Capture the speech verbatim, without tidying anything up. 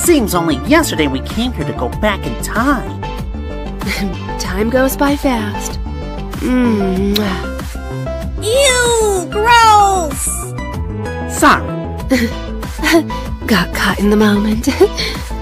Seems only yesterday we came here to go back in time. Time goes by fast. Mmm. Ew! Gross! Sorry. Got caught in the moment.